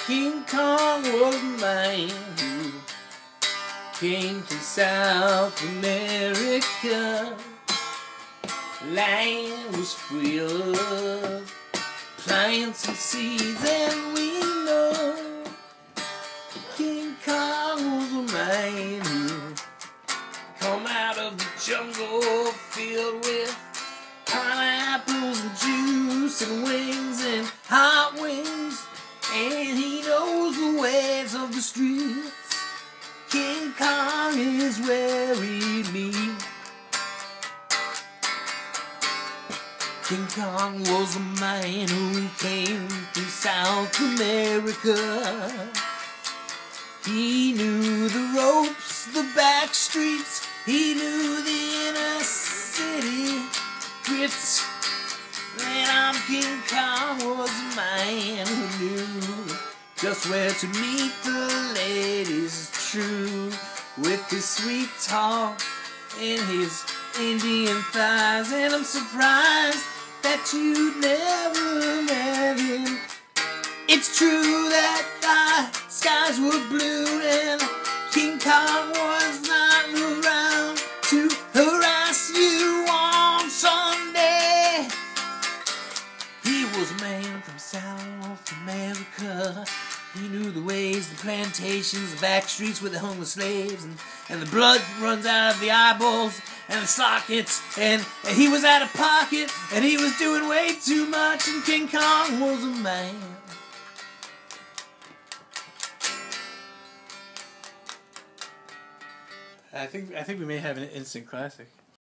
King Kong was a man who came from South America. Land was free of plants and seeds, and we know King Kong was a man who come out of the jungle filled with pineapples and juice and wings and hot wings, and he knows the ways of the streets. King Kong is where we meet. King Kong was a man who came from South America. He knew the ropes, the back streets, he knew the inner city grits. And King Kong was a man who knew just where to meet the ladies true, with his sweet talk and his Indian thighs. And I'm surprised that you never met him. It's true that the skies were blue and King Kong was not around to harass you on Sunday. He was a man from South America. He knew the ways, the plantations, the back streets where they hung the slaves, and the blood runs out of the eyeballs and the sockets, and he was out of pocket, and he was doing way too much, and King Kong was a man. I think we may have an instant classic.